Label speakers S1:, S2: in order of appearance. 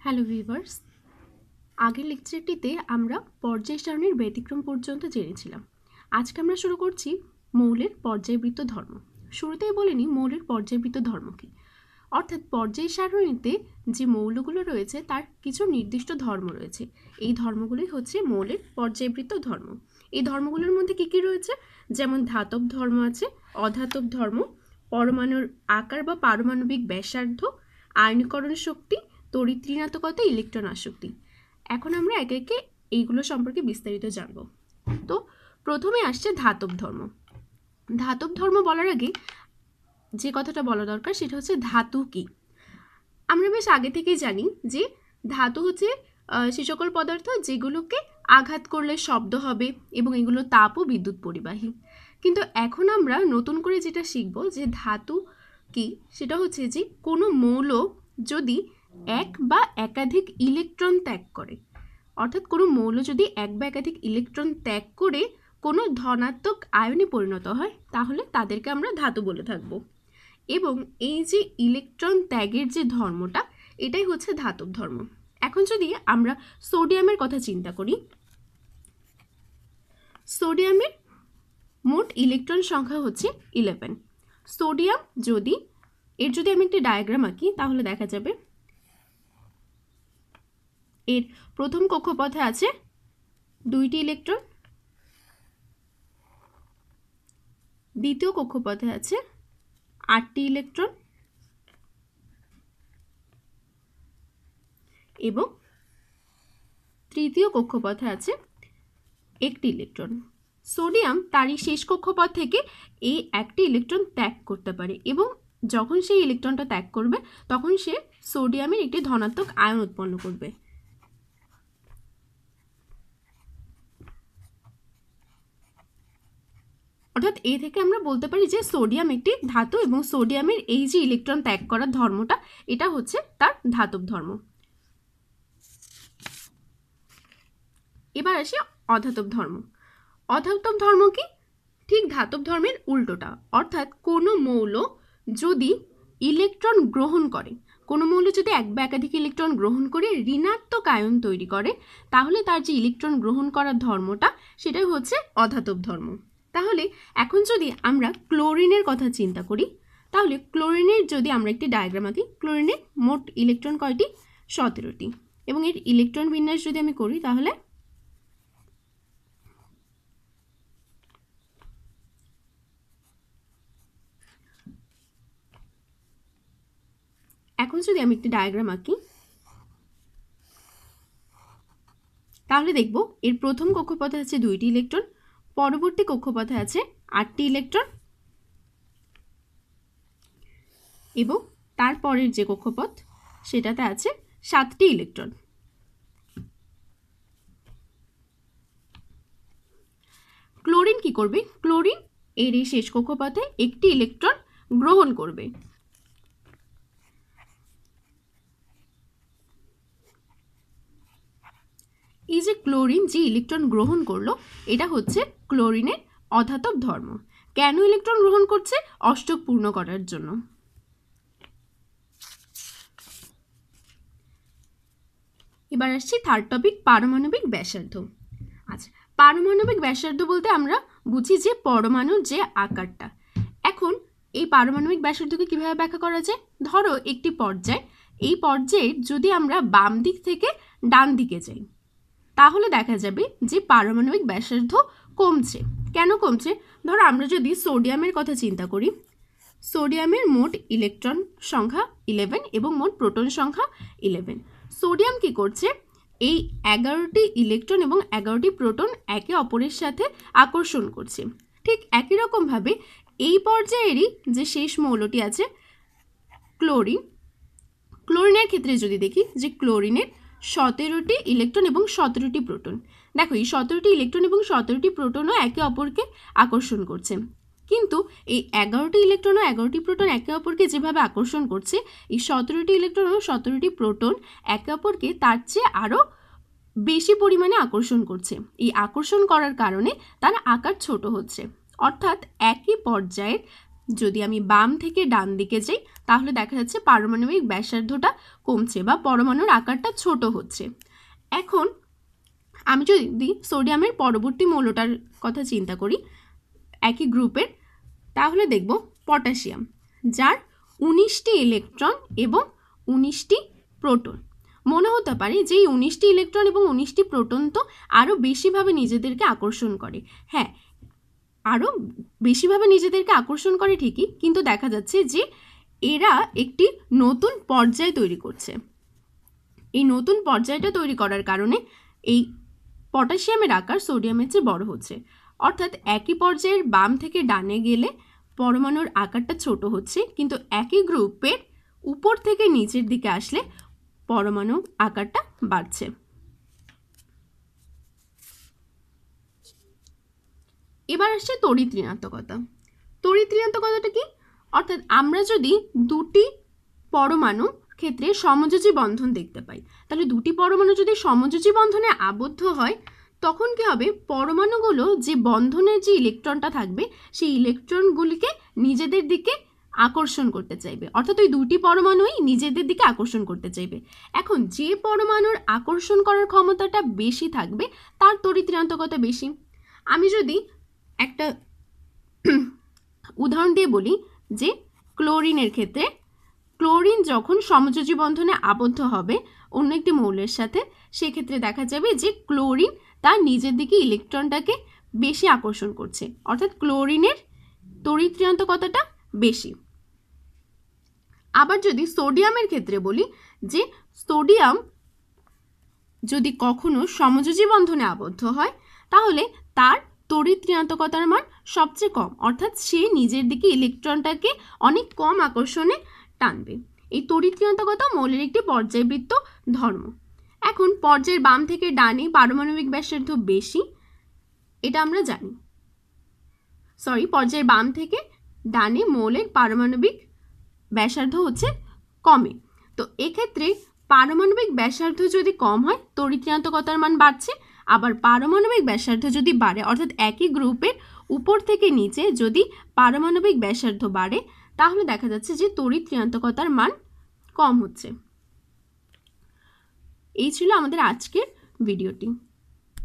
S1: Hello viewers, আগের লেকচারটিতে আমরা পর্যায় সারণীর ব্যতিক্রম পর্যন্ত জেনেছিলাম। আজকে আমরা শুরু করছি মৌলের পর্যায়বৃত্ত ধর্ম। শুরুতেই বলে নিই মৌলের পর্যায়বৃত্ত ধর্ম কী। অর্থাৎ পর্যায় সারণীতে যে মৌলগুলো রয়েছে তার কিছু নির্দিষ্ট ধর্ম রয়েছে। এই ধর্মগুলোই হচ্ছে মৌলের পর্যায়বৃত্ত ধর্ম। এই ধর্মগুলোর মধ্যে কী কী রয়েছে? যেমন ধাতব ধর্ম আছে, অধাতব ধর্ম, পরমাণুর আকার বা পারমাণবিক ব্যাসার্ধ, আয়নীকরণ শক্তি, তড়িৎ ঋণাত্মকতা, ইলেকট্রন আসক্তি। এখন আমরা একে একে এইগুলো সম্পর্কে বিস্তারিত জানব। তো প্রথমে আসছে ধাতব ধর্ম। ধাতব ধর্ম বলার আগে যে কথাটা বলা দরকার সেটা হচ্ছে ধাতু কি। আমরা বেশ আগে থেকেই জানি যে ধাতু হচ্ছে সে সকল পদার্থ যেগুলোকে আঘাত করলে শব্দ হবে এবং এগুলো তাপ ও বিদ্যুৎ পরিবাহী। কিন্তু এখন আমরা নতুন করে যেটা শিখব যে ধাতু কি, সেটা হচ্ছে যে কোনো মৌল যদি এক বা একাধিক ইলেকট্রন ত্যাগ করে, অর্থাৎ কোনো মৌল যদি এক বা একাধিক ইলেকট্রন ত্যাগ করে কোনো ধনাত্মক আয়নে পরিণত হয় তাহলে তাদেরকে আমরা ধাতু বলে থাকবো। এবং এই যে ইলেকট্রন ত্যাগের যে ধর্মটা, এটাই হচ্ছে ধাতব ধর্ম। এখন যদি আমরা সোডিয়ামের কথা চিন্তা করি, সোডিয়ামের মোট ইলেকট্রন সংখ্যা হচ্ছে 11। সোডিয়াম যদি আমি একটি ডায়াগ্রাম আঁকি তাহলে দেখা যাবে এর প্রথম কক্ষপথে আছে 2টি ইলেকট্রন, দ্বিতীয় কক্ষপথে আছে 8টি ইলেকট্রন এবং তৃতীয় কক্ষপথে আছে 1টি ইলেকট্রন। সোডিয়াম তারই শেষ কক্ষপথ থেকে এই একটি ইলেকট্রন ত্যাগ করতে পারে এবং যখন সেই ইলেকট্রনটা ত্যাগ করবে তখন সে সোডিয়ামের একটি ধনাত্মক আয়ন উৎপন্ন করবে। অর্থাৎ এই থেকে আমরা বলতে পারি যে সোডিয়াম একটি ধাতু এবং সোডিয়ামের এই যে ইলেকট্রন ত্যাগ করার ধর্মটা, এটা হচ্ছে তার ধাতব ধর্ম। এবার আসি অধাতব ধর্ম। অধাতব ধর্ম কি? ঠিক ধাতব ধর্মের উল্টোটা। অর্থাৎ কোনো মৌল যদি ইলেকট্রন গ্রহণ করে, কোনো মৌল যদি এক বা একাধিক ইলেকট্রন গ্রহণ করে ঋণাত্মক আয়ন তৈরি করে, তাহলে তার যে ইলেকট্রন গ্রহণ করার ধর্মটা সেটাই হচ্ছে অধাতব ধর্ম। তাহলে এখন যদি আমরা ক্লোরিনের কথা চিন্তা করি, তাহলে ক্লোরিনের যদি আমরা একটি ডায়াগ্রাম আঁকি, ক্লোরিনের মোট ইলেকট্রন কয়টি? 17টি। এবং এর ইলেকট্রন বিন্যাস যদি আমি করি তাহলে এখন যদি আমি একটি ডায়াগ্রাম আঁকি তাহলে দেখব এর প্রথম কক্ষপথে আছে 2টি ইলেকট্রন, পরবর্তী কক্ষপথে আছে 8টি ইলেকট্রন এবং তারপরের যে কক্ষপথ সেটাতে আছে 7টি ইলেকট্রন। ক্লোরিন কি করবে? ক্লোরিন এর এই শেষ কক্ষপথে একটি ইলেকট্রন গ্রহণ করবে। এই যে ক্লোরিন যে ইলেকট্রন গ্রহণ করলো, এটা হচ্ছে ক্লোরিনের অধাতব ধর্ম। কেন ইলেকট্রন গ্রহণ করছে? অষ্টক পূর্ণ করার জন্য। এবার আসছি থার্ড টপিক, পারমাণবিক ব্যাসার্ধ। আচ্ছা, পারমাণবিক ব্যাসার্ধ বলতে আমরা বুঝি যে পরমাণুর যে আকারটা। এখন এই পারমাণবিক ব্যাসার্ধকে কিভাবে ব্যাখ্যা করা যায়? ধরো একটি পর্যায়, এই পর্যায়ে যদি আমরা বাম দিক থেকে ডান দিকে যাই তাহলে দেখা যাবে যে পারমাণবিক ব্যাসার্ধ কমছে। কেন কমছে? ধরো আমরা যদি সোডিয়ামের কথা চিন্তা করি, সোডিয়ামের মোট ইলেকট্রন সংখ্যা 11 এবং মোট প্রোটন সংখ্যা 11। সোডিয়াম কি করছে? এই 11টি ইলেকট্রন এবং 11টি প্রোটন একে অপরের সাথে আকর্ষণ করছে। ঠিক একই রকমভাবে এই পর্যায়েরই যে শেষ মৌলটি আছে ক্লোরিন, ক্লোরিনের ক্ষেত্রে যদি দেখি যে ক্লোরিনের 17টি ইলেকট্রন এবং 17টি প্রোটন। দেখো এই 17টি ইলেকট্রন এবং 17টি প্রোটনও একে অপরকে আকর্ষণ করছে। কিন্তু এই 11টি ইলেকট্রন ও 11টি প্রোটন একে অপরকে যেভাবে আকর্ষণ করছে, এই 17টি ইলেকট্রন ও 17টি প্রোটন একে অপরকে তার চেয়ে আরও বেশি পরিমাণে আকর্ষণ করছে। এই আকর্ষণ করার কারণে তার আকার ছোট হচ্ছে। অর্থাৎ একই পর্যায়ের যদি আমি বাম থেকে ডান দিকে যাই তাহলে দেখা যাচ্ছে পারমাণবিক ব্যাসার্ধটা কমছে বা পরমাণুর আকারটা ছোট হচ্ছে। এখন আমি যদি সোডিয়ামের পরবর্তী মৌলটার কথা চিন্তা করি একই গ্রুপের, তাহলে দেখব পটাশিয়াম, যার 19টি ইলেকট্রন এবং 19টি প্রোটন। মনে হতে পারে যে এই 19টি ইলেকট্রন এবং 19টি প্রোটন তো আরও বেশিভাবে নিজেদেরকে আকর্ষণ করে। হ্যাঁ, আরও বেশিভাবে নিজেদেরকে আকর্ষণ করে ঠিকই, কিন্তু দেখা যাচ্ছে যে এরা একটি নতুন পর্যায় তৈরি করছে। এই নতুন পর্যায়টা তৈরি করার কারণে এই পটাশিয়ামের আকার সোডিয়ামের চেয়ে বড় হচ্ছে। অর্থাৎ একই পর্যায়ের বাম থেকে ডানে গেলে পরমাণুর আকারটা ছোট হচ্ছে, কিন্তু একই গ্রুপের উপর থেকে নিচের দিকে আসলে পরমাণুর আকারটা বাড়ছে। এবার আসছে তড়িৎ ঋণাত্মকতা। তড়িৎ ঋণাত্মকতাটা কি? অর্থাৎ আমরা যদি দুটি পরমাণু ক্ষেত্রে সমযোজী বন্ধন দেখতে পাই, তাহলে দুটি পরমাণু যদি সমযোজী বন্ধনে আবদ্ধ হয় তখন কি হবে, পরমাণুগুলো যে বন্ধনের যে ইলেকট্রনটা থাকবে সেই ইলেকট্রনগুলিকে নিজেদের দিকে আকর্ষণ করতে চাইবে, অর্থাৎ ওই দুটি পরমাণুই নিজেদের দিকে আকর্ষণ করতে চাইবে। এখন যে পরমাণুর আকর্ষণ করার ক্ষমতাটা বেশি থাকবে তার তড়িৎ ঋণাত্মকতা বেশি। আমি যদি একটা উদাহরণ দিয়ে বলি যে ক্লোরিনের ক্ষেত্রে, ক্লোরিন যখন সমযোজী বন্ধনে আবদ্ধ হবে অন্য একটি মৌলের সাথে, সেক্ষেত্রে দেখা যাবে যে ক্লোরিন তার নিজের দিকে ইলেকট্রনটাকে বেশি আকর্ষণ করছে, অর্থাৎ ক্লোরিনের তড়িৎ ঋণাত্মকতাটা বেশি। আবার যদি সোডিয়ামের ক্ষেত্রে বলি যে সোডিয়াম যদি কখনো সমযোজী বন্ধনে আবদ্ধ হয় তাহলে তার তড়িৎ ঋণাত্মকতার মান সবচেয়ে কম, অর্থাৎ সে নিজের দিকে ইলেকট্রনটাকে অনেক কম আকর্ষণে টানবে। এই তড়িৎ ঋণাত্মকতা মৌলের একটি পর্যায়বৃত্ত ধর্ম। এখন পর্যায়ের বাম থেকে ডানে পারমাণবিক ব্যাসার্ধ বেশি, এটা আমরা জানি। পর্যায়ের বাম থেকে ডানে মৌলের পারমাণবিক ব্যাসার্ধ হচ্ছে কমে। তো এক্ষেত্রে পারমাণবিক ব্যাসার্ধ যদি কম হয় তড়িৎ ঋণাত্মকতার মান বাড়ছে, আবার পারমাণবিক ব্যাসার্ধ যদি বাড়ে, অর্থাৎ একই গ্রুপের উপর থেকে নিচে যদি পারমাণবিক ব্যাসার্ধ বাড়ে তাহলে দেখা যাচ্ছে যে তড়িৎ ঋণাত্মকতার মান কম হচ্ছে। এই ছিল আমাদের আজকের ভিডিওটি।